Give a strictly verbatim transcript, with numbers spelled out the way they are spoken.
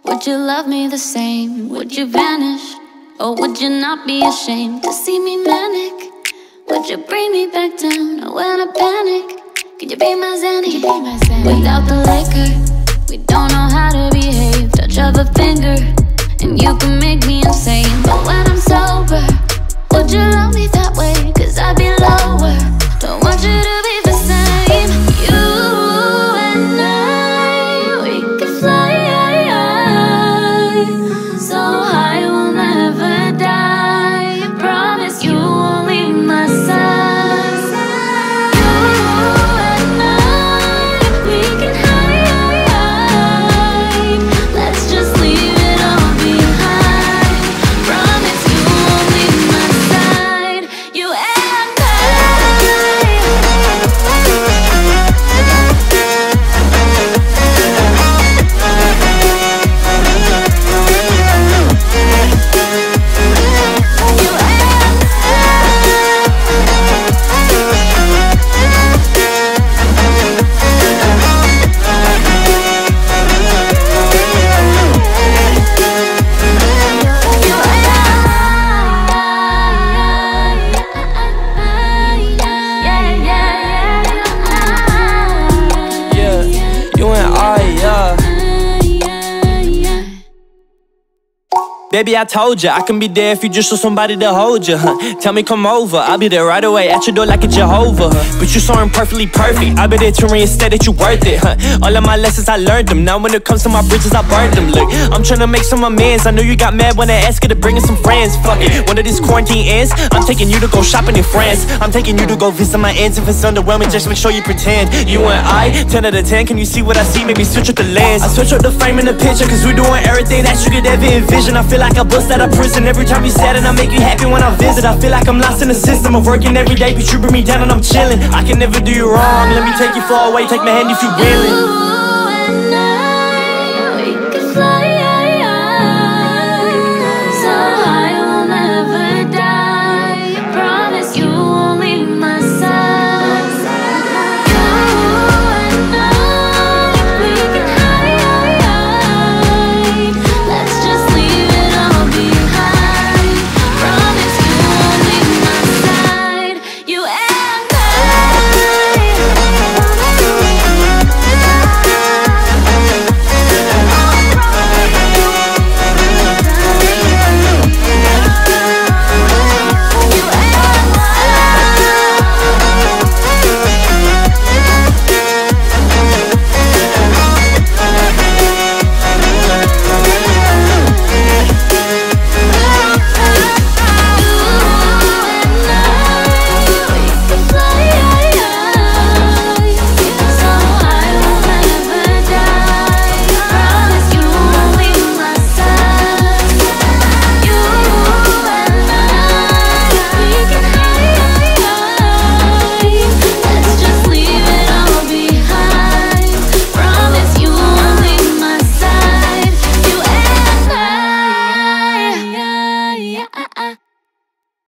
Would you love me the same? Would you vanish? Or would you not be ashamed to see me manic? Would you bring me back down when I panic? Could you be my Xanny? Without the liquor, we don't know how to behave. Touch of a finger, and you can make me insane. But when I'm sober, would you love me that way? Cause I'd be lower. Don't want you to be the same. You and I, we could fly so high we'll never die. Promise you won't leave my side. You and I, we can hide. Let's just leave it all behind. Promise you won't leave my side. You and Baby, I told ya, I can be there if you just show somebody to hold ya, huh? Tell me come over, I'll be there right away at your door like a Jehovah, huh? But you so imperfectly perfect, I'll be there to reinstate that you worth it, huh? All of my lessons, I learned them. Now when it comes to my bridges, I burned them. Look, I'm tryna make some amends. I know you got mad when I asked you to bring in some friends. Fuck it, when this quarantine ends, I'm taking you to go shopping in France. I'm taking you to go visit my aunts. If it's underwhelming, just make sure you pretend. You and I, ten out of ten, can you see what I see? Maybe switch up the lens. I switch up the frame in the picture, cause we doing everything that you could ever envision. I feel like I bust out of prison every time you sad, and I make you happy when I visit. I feel like I'm lost in the system of working every day, but you bring me down and I'm chilling. I can never do you wrong, let me take you far away, take my hand if you willing.